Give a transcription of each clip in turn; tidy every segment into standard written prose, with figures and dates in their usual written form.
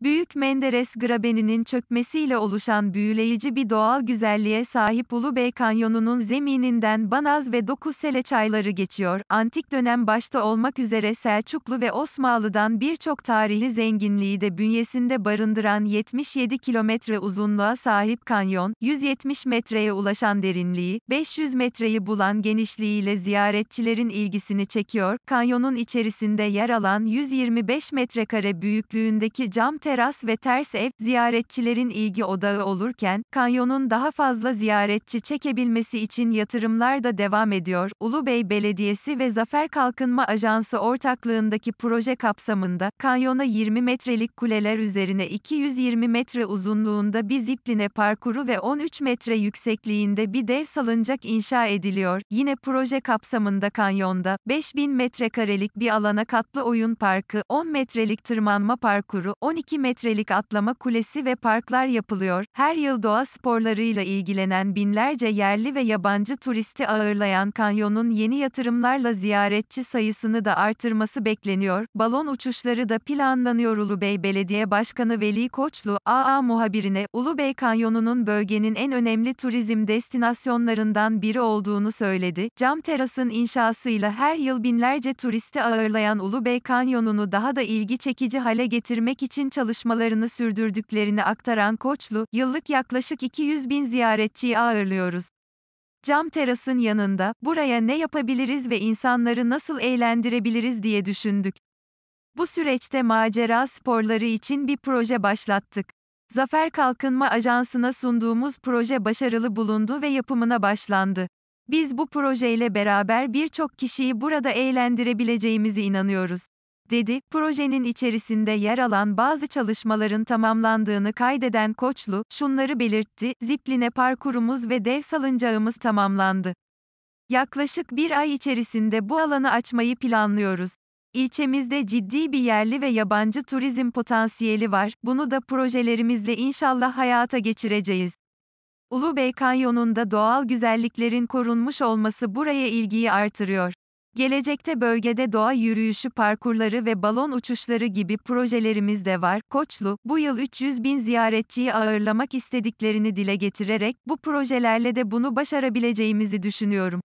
Büyük Menderes Grabeni'nin çökmesiyle oluşan büyüleyici bir doğal güzelliğe sahip Ulubey Kanyonu'nun zemininden Banaz ve Dokuzsele çayları geçiyor. Antik dönem başta olmak üzere Selçuklu ve Osmanlı'dan birçok tarihi zenginliği de bünyesinde barındıran 77 kilometre uzunluğa sahip kanyon, 170 metreye ulaşan derinliği, 500 metreyi bulan genişliğiyle ziyaretçilerin ilgisini çekiyor. Kanyonun içerisinde yer alan 125 metrekare büyüklüğündeki cam teras ve ters ev, ziyaretçilerin ilgi odağı olurken, kanyonun daha fazla ziyaretçi çekebilmesi için yatırımlar da devam ediyor. Ulubey Belediyesi ve Zafer Kalkınma Ajansı ortaklığındaki proje kapsamında, kanyona 20 metrelik kuleler üzerine 220 metre uzunluğunda bir zipline parkuru ve 13 metre yüksekliğinde bir dev salıncak inşa ediliyor. Yine proje kapsamında kanyonda, 5000 metrekarelik bir alana katlı oyun parkı, 10 metrelik tırmanma parkuru, 12 metrelik atlama kulesi ve parklar yapılıyor. Her yıl doğa sporlarıyla ilgilenen binlerce yerli ve yabancı turisti ağırlayan kanyonun yeni yatırımlarla ziyaretçi sayısını da artırması bekleniyor. Balon uçuşları da planlanıyor. Ulubey Belediye Başkanı Veli Koçlu, AA muhabirine, Ulubey Kanyonu'nun bölgenin en önemli turizm destinasyonlarından biri olduğunu söyledi. Cam terasın inşasıyla her yıl binlerce turisti ağırlayan Ulubey Kanyonu'nu daha da ilgi çekici hale getirmek için çalışmalarını sürdürdüklerini aktaran Koçlu, yıllık yaklaşık 200 bin ziyaretçiyi ağırlıyoruz. Cam terasın yanında, buraya ne yapabiliriz ve insanları nasıl eğlendirebiliriz diye düşündük. Bu süreçte macera sporları için bir proje başlattık. Zafer Kalkınma Ajansı'na sunduğumuz proje başarılı bulundu ve yapımına başlandı. Biz bu projeyle beraber birçok kişiyi burada eğlendirebileceğimize inanıyoruz, dedi. Projenin içerisinde yer alan bazı çalışmaların tamamlandığını kaydeden Koçlu, şunları belirtti: zipline parkurumuz ve dev salıncağımız tamamlandı. Yaklaşık bir ay içerisinde bu alanı açmayı planlıyoruz. İlçemizde ciddi bir yerli ve yabancı turizm potansiyeli var, bunu da projelerimizle inşallah hayata geçireceğiz. Ulubey Kanyonu'nda doğal güzelliklerin korunmuş olması buraya ilgiyi artırıyor. Gelecekte bölgede doğa yürüyüşü parkurları ve balon uçuşları gibi projelerimiz de var. Koçlu, bu yıl 300 bin ziyaretçiyi ağırlamak istediklerini dile getirerek, bu projelerle de bunu başarabileceğimizi düşünüyorum.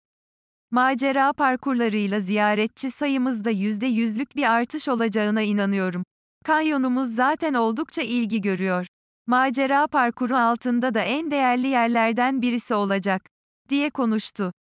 Macera parkurlarıyla ziyaretçi sayımızda %100'lük bir artış olacağına inanıyorum. Kanyonumuz zaten oldukça ilgi görüyor. Macera parkuru altında da en değerli yerlerden birisi olacak, diye konuştu.